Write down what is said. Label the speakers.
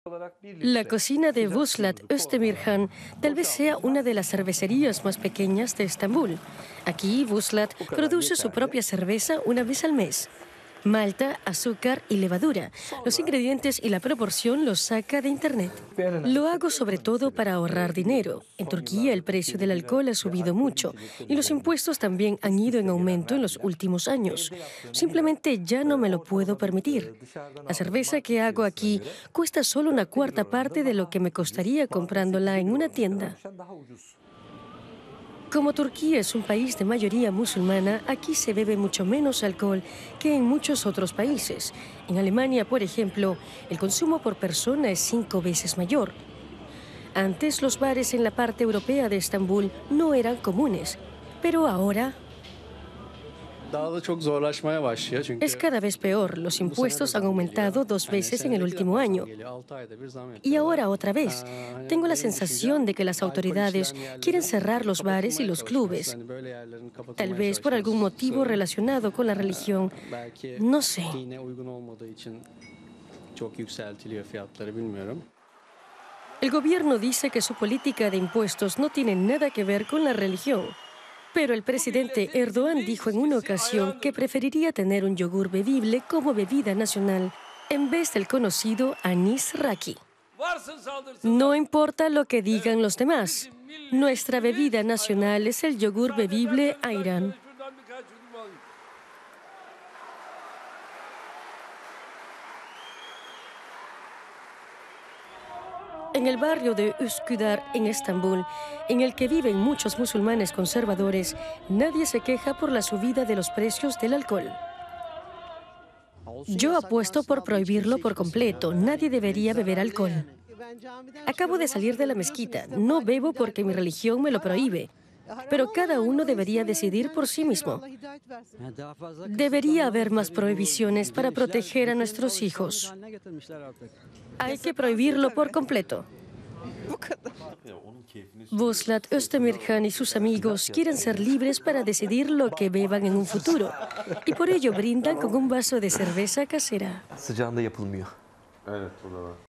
Speaker 1: La cocina de Vuslat Östemirhan tal vez sea una de las cervecerías más pequeñas de Estambul. Aquí, Vuslat produce su propia cerveza una vez al mes. Malta, azúcar y levadura. Los ingredientes y la proporción los saca de internet. Lo hago sobre todo para ahorrar dinero. En Turquía el precio del alcohol ha subido mucho y los impuestos también han ido en aumento en los últimos años. Simplemente ya no me lo puedo permitir. La cerveza que hago aquí cuesta solo una cuarta parte de lo que me costaría comprándola en una tienda. Como Turquía es un país de mayoría musulmana, aquí se bebe mucho menos alcohol que en muchos otros países. En Alemania, por ejemplo, el consumo por persona es 5 veces mayor. Antes, los bares en la parte europea de Estambul no eran comunes, pero ahora es cada vez peor. Los impuestos han aumentado 2 veces en el último año. Y ahora otra vez. Tengo la sensación de que las autoridades quieren cerrar los bares y los clubes. Tal vez por algún motivo relacionado con la religión. No sé. El gobierno dice que su política de impuestos no tiene nada que ver con la religión. Pero el presidente Erdogan dijo en una ocasión que preferiría tener un yogur bebible como bebida nacional en vez del conocido anís raki. No importa lo que digan los demás, nuestra bebida nacional es el yogur bebible ayran. En el barrio de Üsküdar, en Estambul, en el que viven muchos musulmanes conservadores, nadie se queja por la subida de los precios del alcohol. Yo apuesto por prohibirlo por completo. Nadie debería beber alcohol. Acabo de salir de la mezquita. No bebo porque mi religión me lo prohíbe. Pero cada uno debería decidir por sí mismo. Debería haber más prohibiciones para proteger a nuestros hijos. Hay que prohibirlo por completo. Vuslat Östemirhan y sus amigos quieren ser libres para decidir lo que beban en un futuro. Y por ello brindan con un vaso de cerveza casera.